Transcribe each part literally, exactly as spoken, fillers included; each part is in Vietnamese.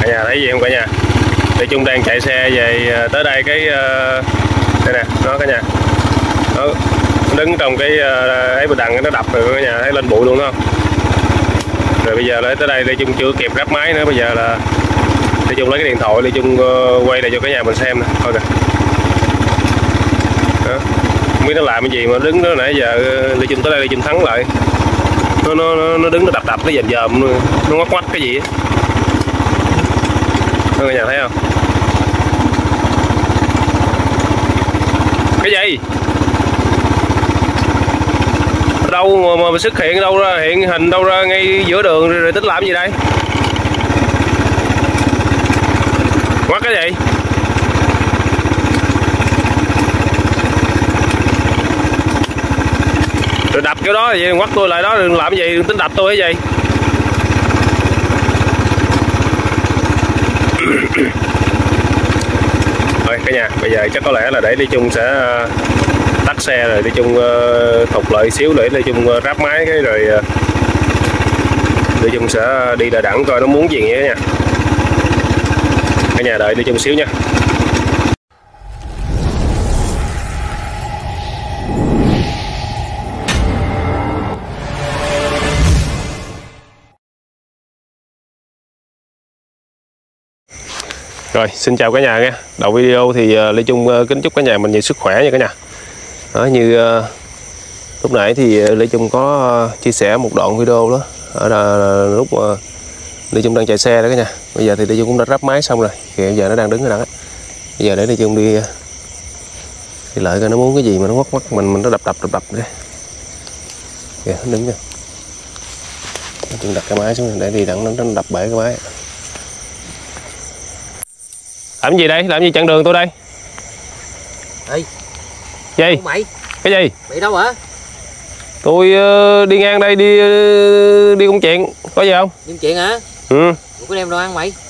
nhà thấy gì không cả nhà? Lê Trung đang chạy xe về tới đây cái đây nè, nó cả nhà. Nó đứng trong cái ấy bờ đằng nó đập rồi cả nhà thấy lên bụi luôn đó không? Rồi bây giờ lấy tới đây Lê Trung chưa kịp ráp máy nữa, bây giờ là Lê Trung lấy cái điện thoại Lê Trung quay lại cho cả nhà mình xem nè, thôi kìa. Đó. Không biết nó làm cái gì mà đứng đó nãy giờ Lê Trung tới đây Lê Trung thắng lại. Nó nó nó đứng nó đập đập nó dòm dòm nó ngoắt ngoắt cái gì á. Các nhà thấy không? Cái gì? Đâu mà, mà xuất hiện đâu ra, hiện hình đâu ra ngay giữa đường rồi, rồi tính làm gì đây? Ngoắt cái gì? Rồi đập kiểu đó vậy, ngoắt tôi lại đó, đừng làm cái gì, đừng tính đập tôi cái gì. Rồi cả nhà, bây giờ chắc có lẽ là để Lê Trung sẽ tắt xe rồi Lê Trung uh, thục lại xíu để Lê Trung uh, ráp máy cái rồi uh, Lê Trung sẽ đi Đà Nẵng coi nó muốn gì nữa nha. Cả nhà đợi Lê Trung xíu nha. Rồi, xin chào cả nhà nha. Đầu video thì uh, Lê Trung uh, kính chúc cả nhà mình nhiều sức khỏe nha cả nhà. Đó, như uh, lúc nãy thì Lê Trung có uh, chia sẻ một đoạn video đó. Ở là lúc uh, Lê Trung đang chạy xe đó cả nhà. Bây giờ thì Lê Trung cũng đã ráp máy xong rồi. Thì bây giờ nó đang đứng ở đó. Bây giờ để Lê Trung đi đi lại coi nó muốn cái gì mà nó ngoắt ngoắt mình mình nó đập đập đập đập đây. Kìa, nó đứng kìa. Lê Trung đặt cái máy xuống để đi đặng nó, nó đập bể cái máy. Làm gì đây? Làm gì chặn đường tôi đây? Ê. Gì? Mày? Cái gì? Mày đâu hả? Tôi uh, đi ngang đây đi uh, đi công chuyện. Có gì không? Đi công chuyện hả? Ừ. Ủa, có đem đồ ăn mày?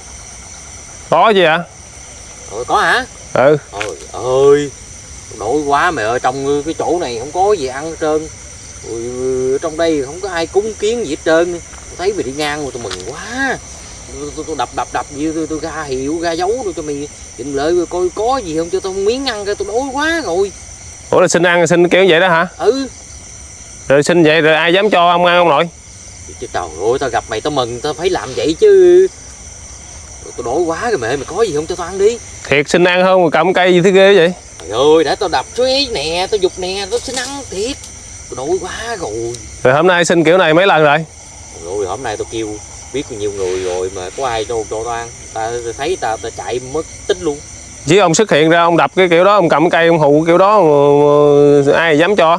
Có gì ạ? À? Ờ, có hả? Ừ. Trời ơi, nổi quá mày ơi, trong cái chỗ này không có gì ăn hết trơn. Ui, ở trong đây không có ai cúng kiến gì hết trơn. Tôi thấy mày đi ngang mà tôi mừng quá. Tôi, tôi đập đập đập như tôi, tôi ra hiệu ra dấu rồi cho mày định lợi coi có gì không cho tôi miếng ăn coi, tôi đói quá rồi. Ủa là xin ăn xin kiểu vậy đó hả? Ừ. Rồi xin vậy rồi ai dám cho ông ăn ông nội? Trời ơi, tao gặp mày tao mừng, tao phải làm vậy chứ. Tôi đói quá rồi mẹ, mày có gì không cho tao ăn đi. Thiệt xin ăn không, cầm cây gì thế ghê vậy? Trời ơi, để tao đập suý nè, tao dục nè, tao xin ăn thiệt. Tôi đói quá rồi. Rồi hôm nay xin kiểu này mấy lần rồi? Rồi hôm nay tao kêu biết nhiều người rồi mà có ai cho cho tao ăn. Tao thấy tao tao chạy mất tích luôn. Chứ ông xuất hiện ra ông đập cái kiểu đó, ông cầm cây ông hụ kiểu đó mà, mà ai dám cho?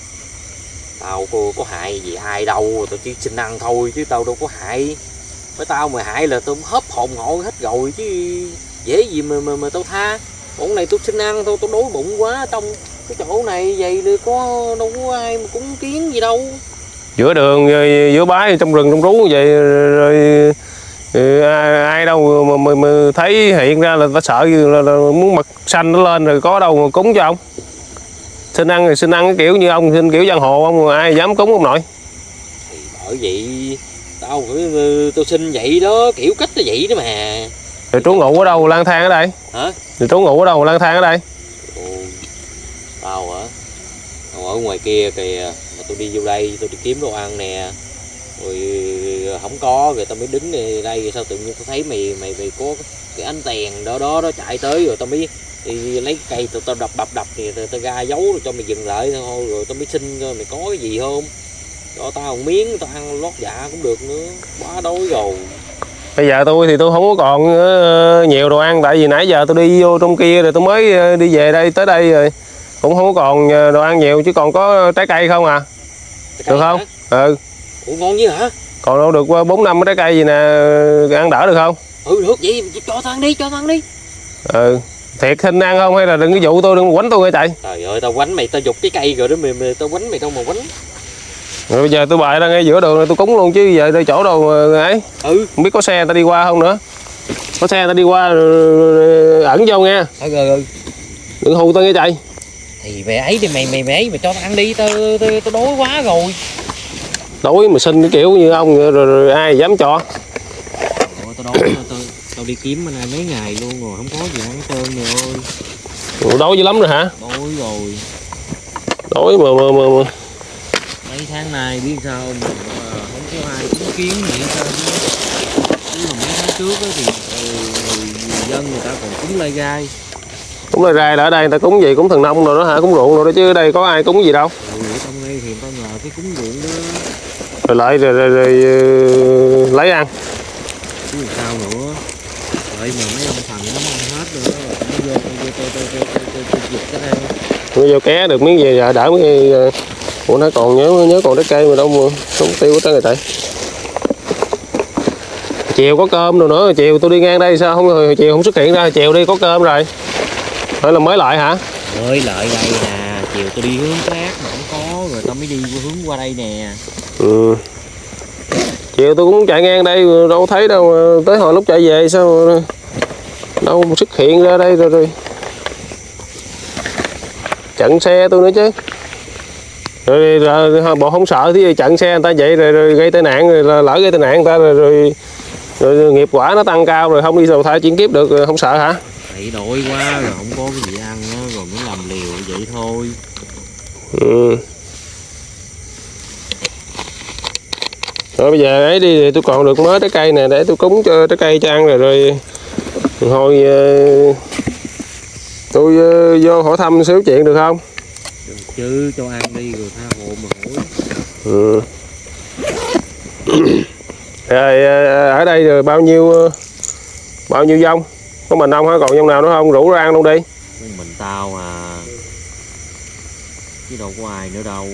Tao có, có hại gì ai đâu, tao chỉ xin ăn thôi chứ tao đâu có hại. Với tao mà hại là tao hớp hồn ngộ hết rồi chứ dễ gì mà mà, mà tao tha. Còn này tôi xin ăn thôi, tao đói bụng quá, trong cái chỗ này vậy được có đâu có ai mà cúng kiến gì đâu. Giữa đường giữa bãi trong rừng trong rú vậy rồi, rồi ai, ai đâu mà, mà, mà thấy hiện ra là ta sợ là, là muốn mặt xanh nó lên rồi có đâu mà cúng cho ông. Xin ăn thì xin ăn cái kiểu như ông xin kiểu giang hồ ông mà ai dám cúng ông nội. Thì bởi vậy tao phải tao xin vậy đó, kiểu cách là vậy đó mà. Rồi trú ngụ ở đâu lang thang ở đây? Hả? Rồi trú ngụ ở đâu lang thang ở đây? Ồ, tao hả? Tao ở ngoài kia kìa, mà tôi đi vô đây tôi đi kiếm đồ ăn nè. Rồi không có rồi tao mới đứng đây, sao tự nhiên tao thấy mày mày mày có cái ánh đèn đó đó đó chạy tới rồi tao mới đi lấy cây tao tao đập đập đập thì tao, tao ra dấu rồi cho mày dừng lại thôi, rồi tao mới xin coi mày có cái gì không. Cho tao một miếng tao ăn lót dạ cũng được nữa, quá đói rồi. Bây giờ tôi thì tôi không có còn nhiều đồ ăn, tại vì nãy giờ tôi đi vô trong kia rồi tôi mới đi về đây tới đây rồi cũng không có còn đồ ăn nhiều, chứ còn có trái cây không à. Trái được không? Hả? Ừ. Ủa ngon như hả? Còn đâu được bốn năm trái cây gì nè, ăn đỡ được không? Ừ được, vậy cho tao ăn đi, cho tao ăn đi. Ừ. Thiệt xin ăn không hay là đừng có dụ tôi, đừng quánh tôi nghe chạy. Trời ơi, tao quánh mày, tao dục cái cây rồi đó mày, mày tao quánh mày đâu mà quánh. Rồi bây giờ tôi bày ra ngay giữa đường này tôi cúng luôn chứ giờ đây chỗ đâu mà ấy. Ừ. Không biết có xe ta đi qua không nữa. Có xe ta đi qua ẩn vô nghe. Ừ ừ ừ. Đừng hù tao nghe chạy. Thì mày ấy đi mày mày mày ấy mày cho tao ăn đi, tao tao tao đói quá rồi. Đói mà xin cái kiểu như ông rồi, rồi, rồi ai dám cho. Ủa, tao đói tao, tao đi kiếm anh mấy ngày luôn rồi không có gì ăn hết trơn rồi ơi. Ủa, đói dữ lắm rồi hả? Đói rồi. Đói mà mà mà, mà. Mấy tháng nay biết sao không, mà không có ai chứng kiến gì hết trơn. Chứ mà mấy tháng trước đó thì người, người dân người ta còn cúng lai gai. Cúng lai gai là ở đây người ta cúng gì, cúng thần nông rồi đó hả, cúng ruộng rồi đó, chứ ở đây có ai cúng gì đâu. Ừ, ở trong đây thì người ta nhờ cái cúng ruộng đó. Rồi lại rồi, rồi, rồi, rồi lấy ăn. Chứ sao nữa. Vậy mà mấy ông thần nó ăn hết rồi đó. Nó vô vô tôi tôi tôi tôi tôi giật cái đây. Nó vô ké được miếng gì đỡ miếng. Ủa nó còn nhớ nhớ còn trái cây mà đâu mà không tiêu hết trơn rồi tại. Chiều có cơm rồi nữa, chiều tôi đi ngang đây sao không, chiều không xuất hiện ra, chiều đi có cơm rồi. Hay là mới lại hả? Mới lại đây nè, chiều tôi đi hướng khác mà không có, rồi tao mới đi hướng qua đây nè. Ừ. Chiều tôi cũng chạy ngang đây đâu thấy đâu, tới hồi lúc chạy về sao đâu xuất hiện ra đây rồi rồi. Chặn xe tôi nữa chứ. Rồi, rồi, rồi bộ không sợ thì chặn xe người ta vậy rồi, rồi gây tai nạn, rồi lỡ gây tai nạn người ta rồi, rồi, rồi, rồi nghiệp quả nó tăng cao rồi không đi đầu thai chuyển kiếp được rồi không sợ hả? Bị đói quá rồi không có cái gì ăn đó, rồi mới làm liều vậy thôi. Ừ. Rồi bây giờ ấy đi thì tôi còn được mới trái cây nè, để tôi cúng cho trái cây cho ăn rồi rồi hồi tôi vô hỏi thăm xíu chuyện được không? Được chứ, cho ăn đi rồi tha hồ mà hỏi. Ừ. Rồi ở đây rồi bao nhiêu bao nhiêu dông? Có mình ông hả, còn dông nào nữa không? Rủ ra ăn luôn đi. Mình tao à, chứ đâu có ai nữa đâu.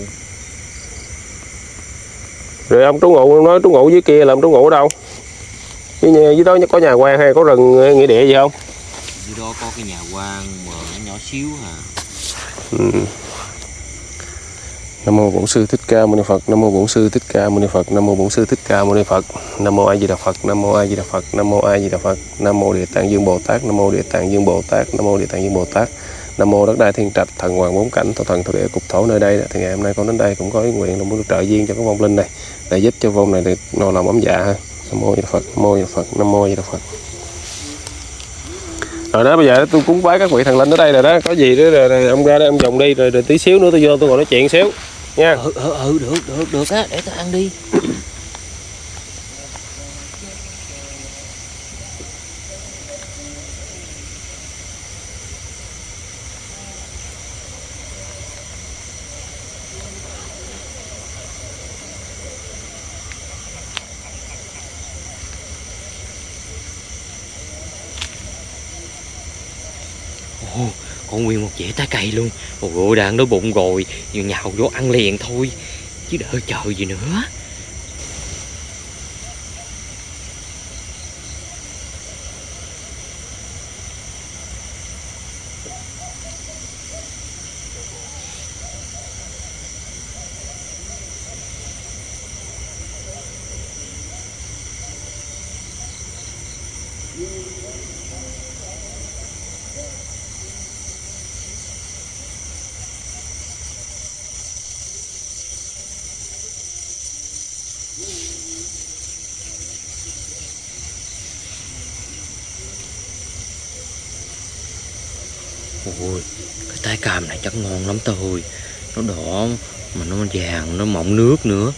Rồi ông trú ngụ nói trú ngụ dưới kia là ông trú ngụ ở đâu? Dưới, dưới đó có nhà quan hay có rừng nghĩa địa gì không? Dưới đó có cái nhà quan mà nó nhỏ xíu hả? Ừ. Nam mô Bổn Sư Thích Ca Mâu Ni Phật. Nam mô Bổn Sư Thích Ca Mâu Ni Phật. Nam mô Bổn Sư Thích Ca Mâu Ni Phật. Nam mô A Di Đà Phật. Nam mô A Di Đà Phật. Nam mô A Di Đà Phật. Nam mô Địa Tạng Dương Bồ Tát. Nam mô Địa Tạng Dương Bồ Tát. Nam mô Địa Tạng Dương Bồ Tát. Nam mô Đất Đai Thiên Trạch, Thần Hoàng Bốn Cảnh, Thổ Thần Thổ Địa Cục Thổ nơi đây. Thì ngày hôm nay con đến đây cũng có ý nguyện là muốn được trợ duyên cho cái vong linh này, để giúp cho vong này được no lòng ấm dạ ha. Nam mô A Di Đà Phật. Nam mô A Di Đà Phật. Nam mô A Di Đà Phật. Rồi đó, bây giờ tôi cúng bái các vị thần linh ở đây rồi đó, có gì đó rồi, rồi ông ra đây ông dùng đi, rồi, rồi tí xíu nữa tôi vô tôi ngồi nói chuyện xíu nha. Ừ, ừ, ừ được được được á, để tao ăn đi. Ồ, con nguyên một dĩa trái cây luôn. Ôi ôi, đang đói bụng rồi, nhào vô ăn liền thôi, chứ đợi chờ gì nữa. Ôi, cái trái cam này chắc ngon lắm thôi. Nó đỏ mà nó vàng, nó mọng nước nữa.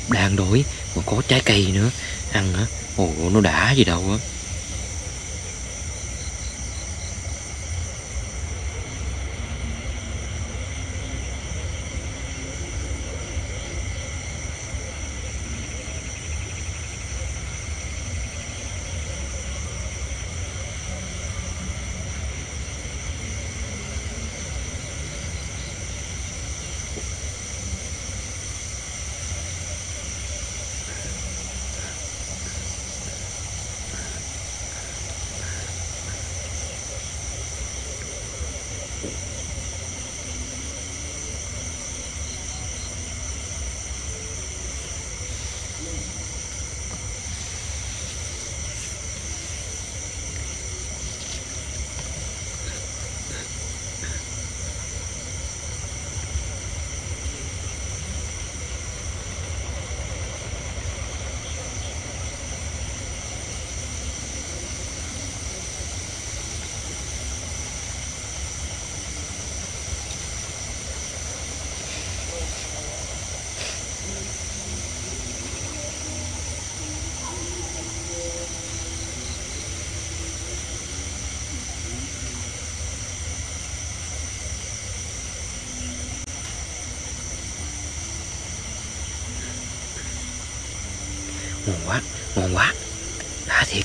đàn đổi, còn có trái cây nữa. Ăn hả? Ồ, nó đã gì đâu á. Ngon quá, ngon quá, đã thiệt.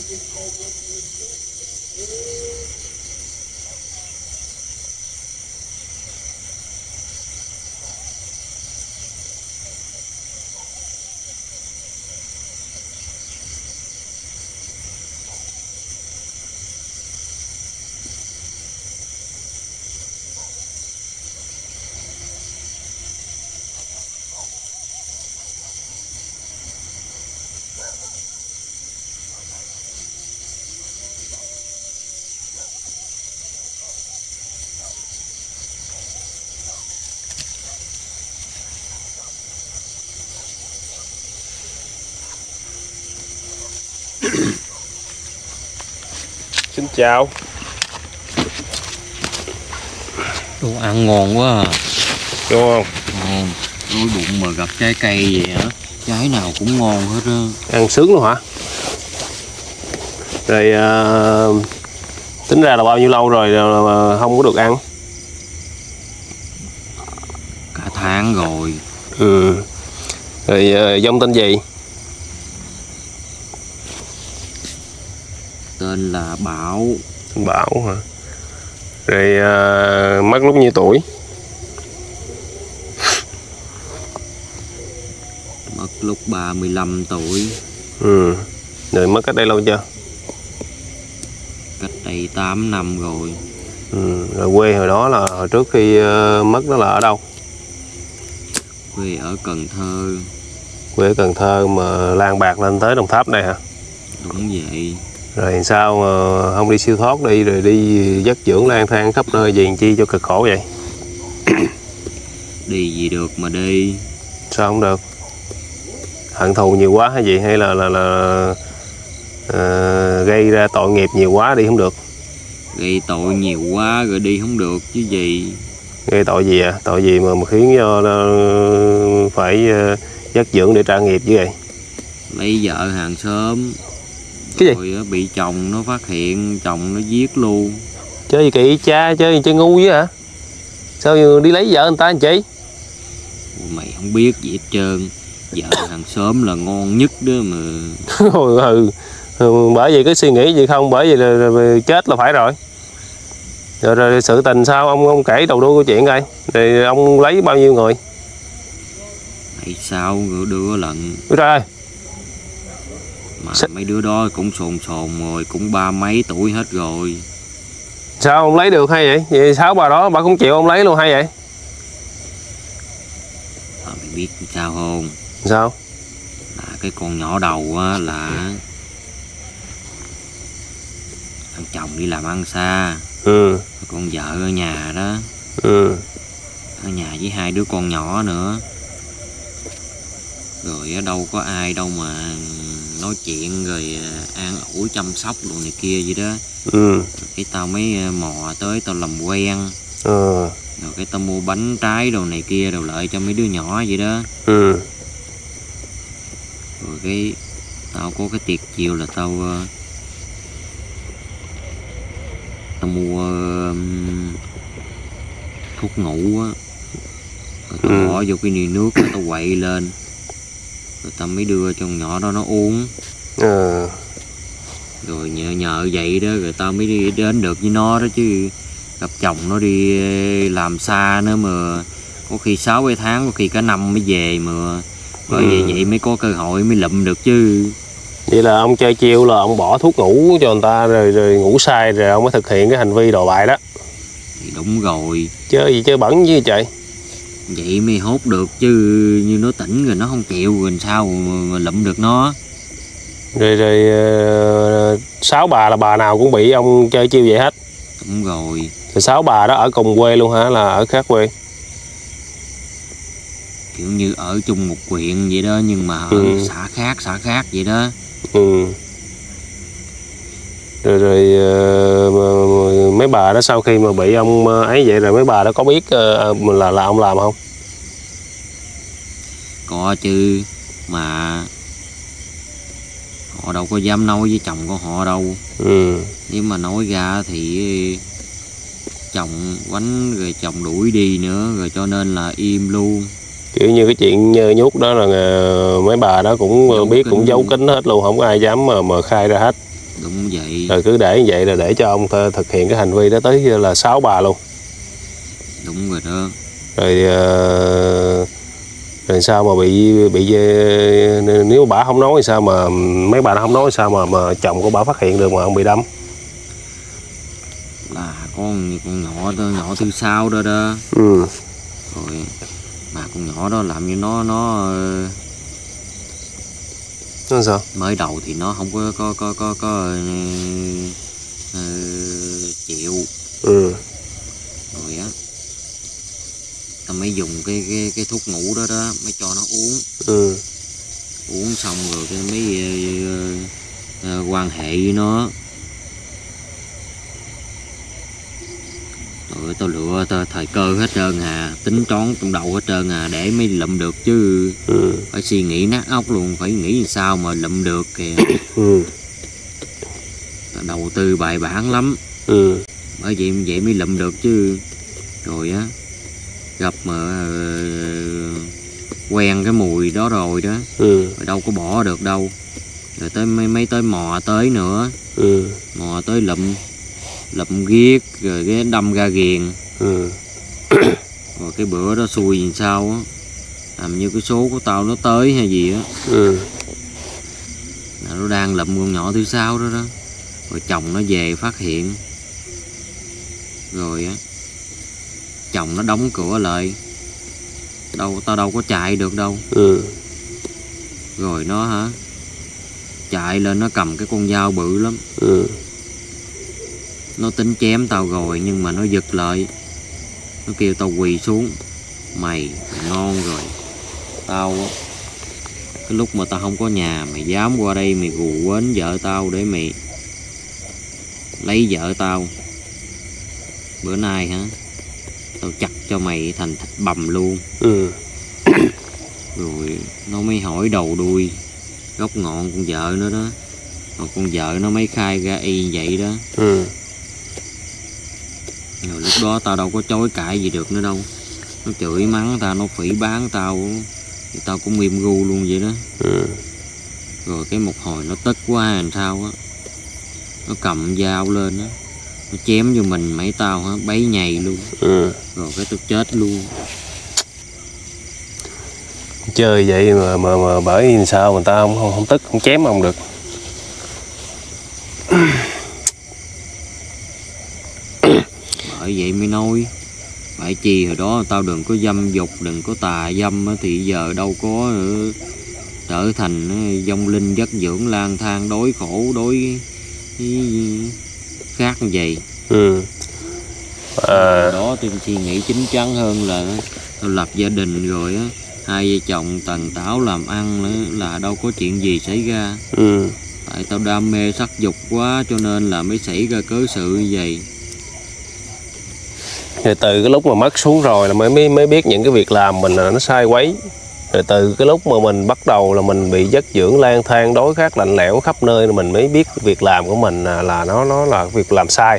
Xin chào. Đồ ăn ngon quá à. Đúng không? Ngon. Đói bụng mà gặp trái cây vậy hả? Trái nào cũng ngon hết á. Ăn sướng luôn hả? Rồi uh, tính ra là bao nhiêu lâu rồi mà không có được ăn? Cả tháng rồi. Ừ. Rồi uh, dông tên gì? Tên là Bảo. Bảo hả? Rồi uh, mất lúc nhiêu tuổi? Mất lúc ba mươi lăm tuổi. Ừ. Rồi mất cách đây lâu chưa? Cách đây tám năm rồi. Ừ. Rồi quê hồi đó là hồi trước khi uh, mất đó là ở đâu? Quê ở Cần Thơ. Quê ở Cần Thơ mà lang bạc lên tới Đồng Tháp này hả? Đúng vậy. Rồi sao mà không đi siêu thoát đi rồi đi dắt dưỡng lang thang khắp nơi gì làm chi cho cực khổ vậy? Đi gì được mà đi. Sao không được? Hận thù nhiều quá hay gì, hay là là, là uh, gây ra tội nghiệp nhiều quá đi không được? Gây tội nhiều quá rồi đi không được chứ gì. Gây tội gì à? Tội gì mà, mà khiến cho uh, phải uh, dắt dưỡng để trả nghiệp chứ vậy? Lấy vợ hàng xóm. Cái gì? Rồi bị chồng nó phát hiện, chồng nó giết luôn. Chơi gì kỳ cha, chơi gì chơi ngu vậy hả? Sao đi lấy vợ người ta anh chị? Mày không biết gì hết trơn. Vợ hàng xóm là ngon nhất đó mà. ừ, ừ, bởi vì cái suy nghĩ gì không, bởi vì là, là chết là phải rồi. Rồi, rồi sự tình sao ông ông kể đầu đuôi câu chuyện coi. Rồi ông lấy bao nhiêu người? Tại sao đưa lần. Ôi trời ơi. Mà S mấy đứa đó cũng sồn sồn rồi, cũng ba mấy tuổi hết rồi. Sao ông lấy được hay vậy? Vậy sáu bà đó bà cũng chịu ông lấy luôn hay vậy? À, mày biết sao không? Sao? Là cái con nhỏ đầu á, là thằng chồng đi làm ăn xa. Ừ. Con vợ ở nhà đó. Ừ. Ở nhà với hai đứa con nhỏ nữa. Rồi đâu có ai đâu mà nói chuyện rồi an ủi chăm sóc đồ này kia vậy đó. Ừ. Rồi cái tao mới mò tới tao làm quen. Ừ. Rồi cái tao mua bánh trái đồ này kia đồ lợi cho mấy đứa nhỏ vậy đó. Ừ. Rồi cái tao có cái tiệc chiều là tao tao mua thuốc ngủ á. Rồi tao ừ. bỏ vô cái ly nước rồi tao quậy lên. Rồi tao mới đưa cho con nhỏ đó nó uống. Ừ. Rồi nhờ nhờ vậy đó rồi tao mới đi đến được với nó đó chứ. Gặp chồng nó đi làm xa nữa mà. Có khi sáu bảy tháng, có khi cả năm mới về mà. Bởi ừ. vậy vậy mới có cơ hội mới lụm được chứ. Vậy là ông chơi chiêu là ông bỏ thuốc ngủ cho người ta rồi rồi ngủ sai rồi ông mới thực hiện cái hành vi đồi bại đó. Thì đúng rồi. Chơi gì chơi bẩn chứ trời. Vậy mới hốt được chứ, như nó tỉnh rồi nó không chịu rồi sao mà lụm được nó. Rồi rồi uh, sáu bà là bà nào cũng bị ông chơi chiêu vậy hết. Đúng rồi. Rồi sáu bà đó ở cùng quê luôn hả, là ở khác quê? Kiểu như ở chung một huyện vậy đó, nhưng mà ở ừ. xã khác xã khác vậy đó. Ừ. Rồi rồi uh, mấy bà đó sau khi mà bị ông ấy vậy rồi mấy bà đó có biết uh, là là ông làm không? Có chứ, mà họ đâu có dám nói với chồng của họ đâu. Ừ. Nếu mà nói ra thì chồng quánh rồi chồng đuổi đi nữa, rồi cho nên là im luôn. Kiểu như cái chuyện nhơ nhút đó là mấy bà đó cũng giấu biết kín. Cũng giấu kín hết luôn, không có ai dám mà, mà khai ra hết. Đúng vậy. Rồi cứ để như vậy là để cho ông thực hiện cái hành vi đó tới là sáu bà luôn. Đúng rồi đó. Rồi uh, rồi sao mà bị bị nếu bà không nói thì sao mà mấy bà không nói thì sao mà mà chồng của bà phát hiện được mà ông bị đâm? Là con con nhỏ đó, nhỏ thứ sáu đó đó. Ừ. Rồi mà con nhỏ đó làm như nó nó nó sao? Mới đầu thì nó không có có có có có uh, uh, chịu. Ừ. Rồi á ta mới dùng cái cái cái thuốc ngủ đó đó mới cho nó uống. Ừ. Uống xong rồi cái mới uh, uh, quan hệ với nó. Rồi tao lựa tao thời cơ hết trơn à, tính toán trong đầu hết trơn à để mới lụm được chứ. Ừ. Phải suy nghĩ nát óc luôn, phải nghĩ làm sao mà lụm được kìa. Ừ. Đầu tư bài bản lắm. Ừ. Bởi vậy vậy mới lụm được chứ. Rồi á gặp mà uh, quen cái mùi đó rồi đó. Ừ. Rồi đâu có bỏ được đâu. Rồi tới mấy mấy tới mò tới nữa. Ừ. Mò tới lụm lụm ghiết rồi cái đâm ra ghiền. Ừ. Rồi cái bữa đó xui làm sao á, làm như cái số của tao nó tới hay gì á. Ừ. Nó đang lụm con nhỏ thứ sáu đó đó. Rồi chồng nó về phát hiện. Rồi á chồng nó đóng cửa lại. Đâu tao đâu có chạy được đâu. Ừ. Rồi nó hả chạy lên nó cầm cái con dao bự lắm. Ừ. Nó tính chém tao rồi nhưng mà nó giật lại. Nó kêu tao quỳ xuống. Mày ngon rồi. Tao cái lúc mà tao không có nhà mày dám qua đây mày gù quến vợ tao để mày lấy vợ tao. Bữa nay hả tao chặt cho mày thành thịt bầm luôn. Ừ. Rồi nó mới hỏi đầu đuôi gốc ngọn con vợ nó đó. Còn con vợ nó mới khai ra y vậy đó. Ừ. Rồi lúc đó tao đâu có chối cãi gì được nữa đâu. Nó chửi mắng tao, nó phỉ báng tao thì tao cũng im gu luôn vậy đó. Ừ. Rồi cái một hồi nó tức quá làm sao á, nó cầm dao lên á, nó chém vô mình mấy tao hả bấy nhầy luôn. Ừ. Rồi cái tôi chết luôn. Chơi vậy mà mà, mà bởi vì sao người ta không, không không tức không chém ông được. Bởi vậy mới nói phải chi hồi đó tao đừng có dâm dục, đừng có tà dâm á, thì giờ đâu có nữa, trở thành vong linh giấc dưỡng lang thang đối khổ đối khác như vậy. Ừ. À. Đó tôi suy nghĩ chín chắn hơn là tao lập gia đình rồi á, hai vợ chồng tần tảo làm ăn nữa là đâu có chuyện gì xảy ra. Ừ. Tại tao đam mê sắc dục quá cho nên là mới xảy ra cớ sự như vậy. Rồi từ cái lúc mà mất xuống rồi là mới mới mới biết những cái việc làm mình là nó sai quấy. Rồi từ cái lúc mà mình bắt đầu là mình bị giấc dưỡng lang thang đối khác lạnh lẽo khắp nơi, mình mới biết việc làm của mình là, là nó nó là việc làm sai.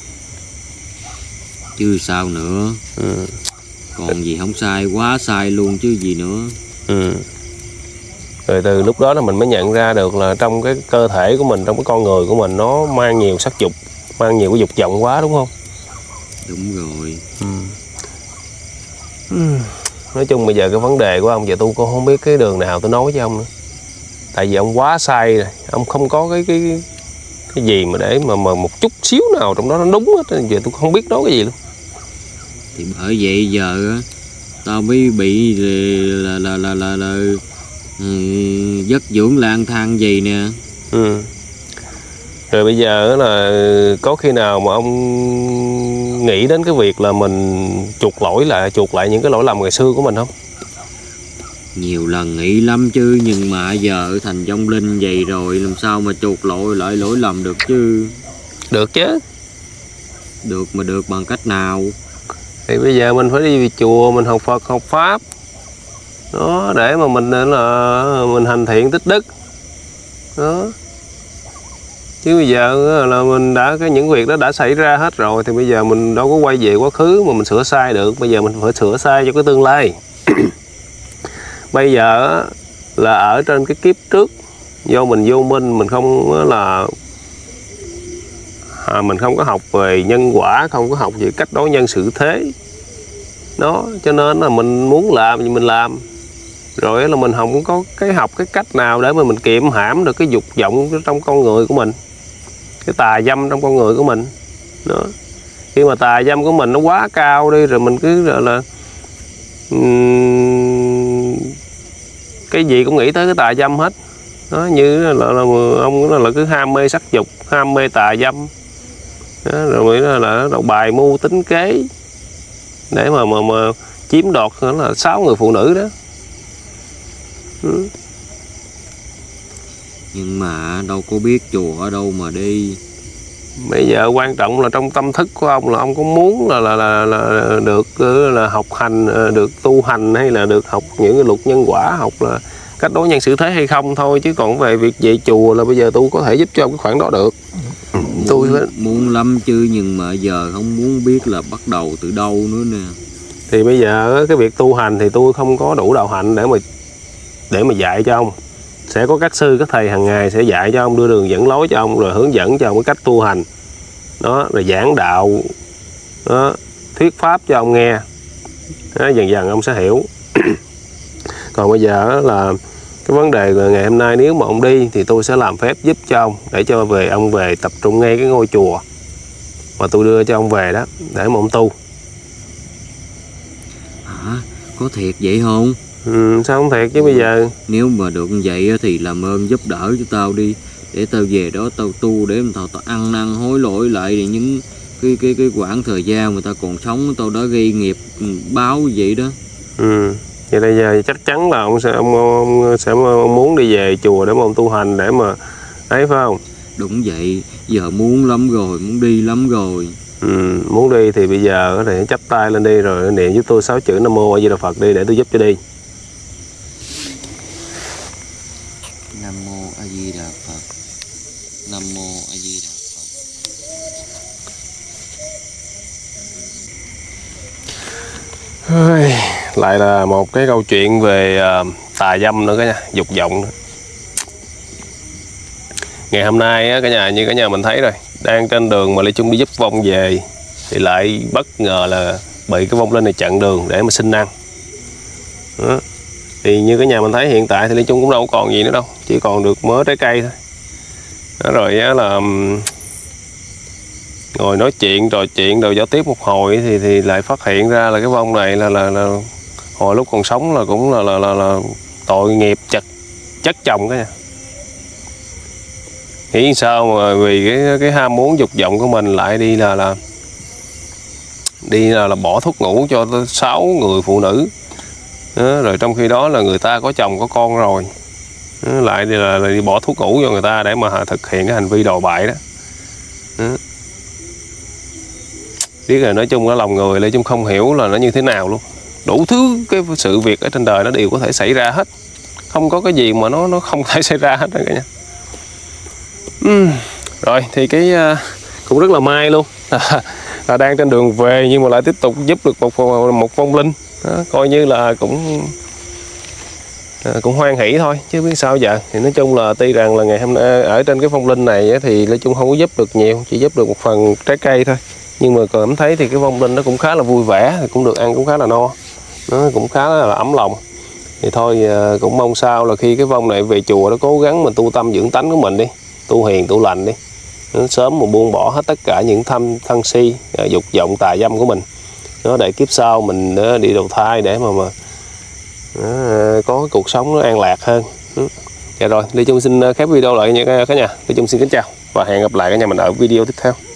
Chứ sao nữa. Ừ. Còn gì không sai, quá sai luôn chứ gì nữa. Ừ. Rồi từ lúc đó là mình mới nhận ra được là trong cái cơ thể của mình, trong cái con người của mình nó mang nhiều sắc dục, mang nhiều cái dục vọng quá, đúng không? Đúng rồi. Ừ. Ừ. Nói chung bây giờ cái vấn đề của ông giờ tôi cũng không biết cái đường nào tôi nói với ông nữa. Tại vì ông quá sai rồi, ông không có cái cái cái gì mà để mà mà một chút xíu nào trong đó nó đúng hết. Giờ tôi không biết nói cái gì luôn. Thì bởi vậy giờ tao mới bị là là là là, là, là uh, giấc dưỡng lang thang gì nè. Ừ. Rồi bây giờ là có khi nào mà ông nghĩ đến cái việc là mình chuộc lỗi lại, chuộc lại những cái lỗi lầm ngày xưa của mình không? Nhiều lần nghĩ lắm chứ, nhưng mà giờ thành vong linh vậy rồi làm sao mà chuộc lỗi lại lỗi lầm được chứ. Được chứ. Được mà được bằng cách nào? Thì bây giờ mình phải đi về chùa, mình học Phật, học Pháp đó, để mà mình là mình hành thiện tích đức đó. Chứ bây giờ là mình đã cái những việc đó đã xảy ra hết rồi, thì bây giờ mình đâu có quay về quá khứ mà mình sửa sai được. Bây giờ mình phải sửa sai cho cái tương lai. Bây giờ là ở trên cái kiếp trước, do mình vô minh, mình không là à, mình không có học về nhân quả, không có học về cách đối nhân xử thế đó, cho nên là mình muốn làm gì mình làm. Rồi là mình không có cái học cái cách nào để mà mình kiềm hãm được cái dục vọng trong con người của mình, cái tà dâm trong con người của mình đó. Khi mà tà dâm của mình nó quá cao đi rồi mình cứ là, là um, cái gì cũng nghĩ tới cái tà dâm hết đó, như là, là, là ông là, là cứ ham mê sắc dục, ham mê tà dâm đó, rồi là, là, là bài mưu tính kế để mà mà, mà chiếm đoạt là sáu người phụ nữ đó. Ừ. Nhưng mà đâu có biết chùa ở đâu mà đi. Bây giờ quan trọng là trong tâm thức của ông là ông có muốn là là là, là được là học hành, được tu hành, hay là được học những cái luật nhân quả, học là cách đối nhân xử thế hay không thôi. Chứ còn về việc về chùa là bây giờ tôi có thể giúp cho ông cái khoản đó được. Muốn, tôi muốn lắm chứ, nhưng mà giờ không muốn biết là bắt đầu từ đâu nữa nè. Thì bây giờ cái việc tu hành thì tôi không có đủ đạo hạnh để mà để mà dạy cho ông. Sẽ có các sư, các thầy hàng ngày sẽ dạy cho ông, đưa đường dẫn lối cho ông, rồi hướng dẫn cho ông cái cách tu hành đó, rồi giảng đạo đó, thuyết pháp cho ông nghe đó, dần dần ông sẽ hiểu. Còn bây giờ là cái vấn đề là ngày hôm nay nếu mà ông đi thì tôi sẽ làm phép giúp cho ông, để cho về ông về tập trung ngay cái ngôi chùa mà tôi đưa cho ông về đó, để mà ông tu. Hả? Có thiệt vậy không? Ừ, sao không thiệt chứ. Bây giờ nếu mà được như vậy thì làm ơn giúp đỡ cho tao đi, để tao về đó tao tu, để mà tao, tao ăn năn hối lỗi lại thì những cái cái cái quãng thời gian mà tao còn sống tao đã gây nghiệp báo vậy đó. Ừ, vậy bây giờ chắc chắn là ông sẽ ông, ông sẽ ông muốn đi về chùa để mà ông tu hành, để mà ấy phải không? Đúng vậy, giờ muốn lắm rồi, muốn đi lắm rồi. Ừ, muốn đi thì bây giờ thì chắp tay lên đi, rồi niệm giúp tôi sáu chữ Nam Mô A Di Đà Phật đi, để tôi giúp cho đi. Nam Mô A Di Đà Phật. Nam Mô A Di Đà Phật. Lại là một cái câu chuyện về uh, tà dâm nữa cả nhà, dục vọng nữa. Ngày hôm nay á, cả nhà, như cả nhà mình thấy rồi, đang trên đường mà Lê Trung đi giúp vong về thì lại bất ngờ là bị cái vong linh này chặn đường để mà xin ăn đó. Thì như cả nhà mình thấy hiện tại thì Lê Trung cũng đâu còn gì nữa đâu, chỉ còn được mớ trái cây thôi đó. Rồi á, là ngồi nói chuyện trò chuyện rồi giao tiếp một hồi thì thì lại phát hiện ra là cái vong này là là, là hồi lúc còn sống là cũng là là là, là tội nghiệp chặt chất chồng cả nhà. Nghĩ sao mà vì cái cái ham muốn dục vọng của mình lại đi là là đi là, là bỏ thuốc ngủ cho sáu người phụ nữ đó, rồi trong khi đó là người ta có chồng có con rồi đó, lại đi là, là đi bỏ thuốc ngủ cho người ta để mà thực hiện cái hành vi đồi bại đó, đó. Biết rồi, nói chung là lòng người Lê Chung không hiểu là nó như thế nào luôn. Đủ thứ cái sự việc ở trên đời nó đều có thể xảy ra hết, không có cái gì mà nó nó không thể xảy ra hết rồi cả nhà. Uhm. Rồi thì cái uh, cũng rất là may luôn là đang trên đường về nhưng mà lại tiếp tục giúp được một một vong linh đó, coi như là cũng uh, cũng hoan hỷ thôi chứ biết sao giờ. Thì nói chung là tuy rằng là ngày hôm nay ở trên cái vong linh này á, thì Lê Chung không có giúp được nhiều, chỉ giúp được một phần trái cây thôi, nhưng mà cảm thấy thì cái vong linh nó cũng khá là vui vẻ, cũng được ăn cũng khá là no, nó cũng khá là ấm lòng. Thì thôi cũng mong sao là khi cái vong này về chùa nó cố gắng mình tu tâm dưỡng tánh của mình đi, tu hiền tu lành đi, nó sớm mà buông bỏ hết tất cả những tham thân si dục vọng tà dâm của mình, nó để kiếp sau mình đi đầu thai để mà mà nó có cái cuộc sống nó an lạc hơn. Dạ rồi, Lê Chung xin khép video lại nha cả nhà. Lê Chung xin kính chào và hẹn gặp lại cả nhà mình ở video tiếp theo.